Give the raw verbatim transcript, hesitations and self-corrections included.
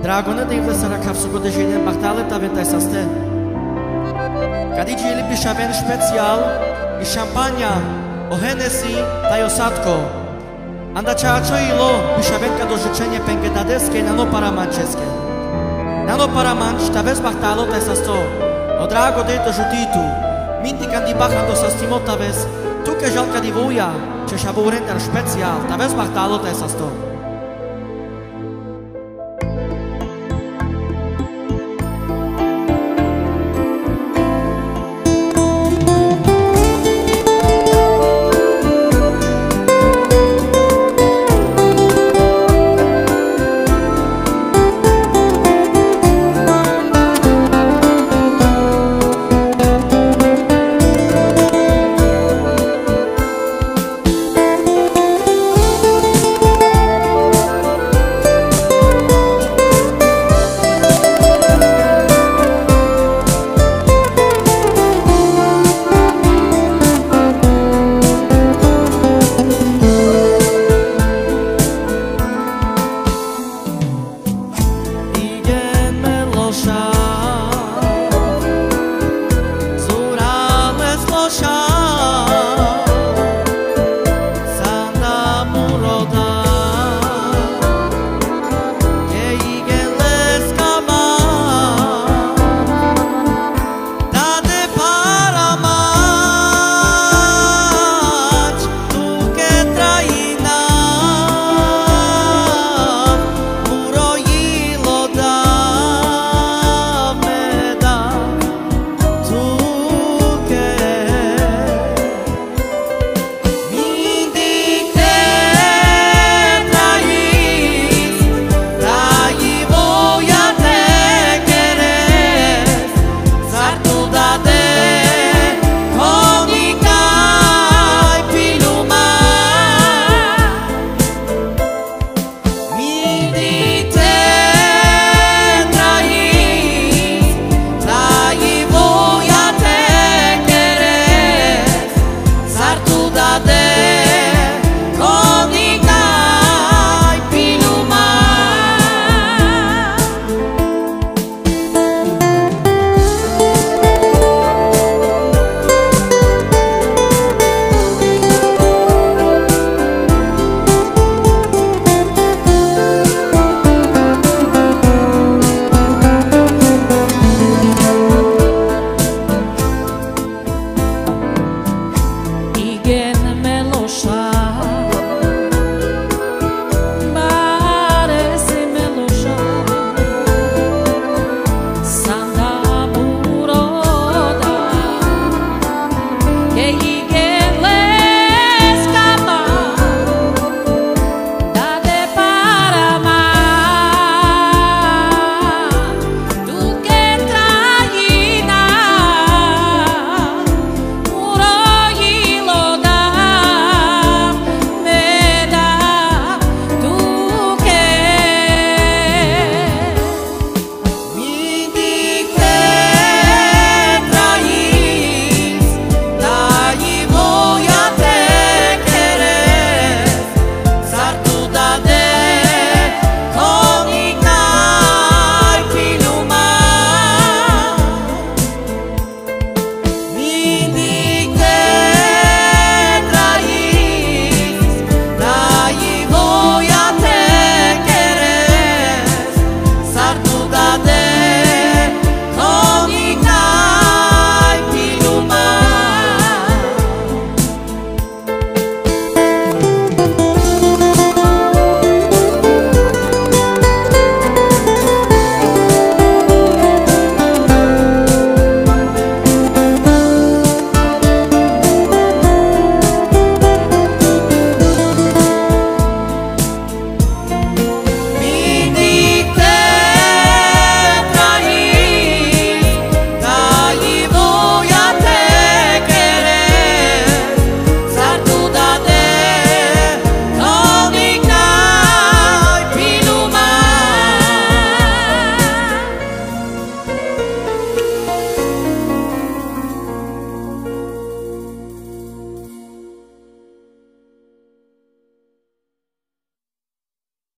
Dragone de ivle sara kapsugo de jenen bachtale ta ventasaste. Kadiji ili bishaven special i champagne o Hennessy ta Osatko. Anda chacho ilo bishaven ka do życzenie pengedadeske na no paramancheske. Na no paramanch ta vez bachtalo ta sasto. O drago de to jutitu. Minti kandi bachando sastimo ta vez. Tu ke jalka divuja, che shaburenter special ta vez bachtalo ta sasto. Sartu da de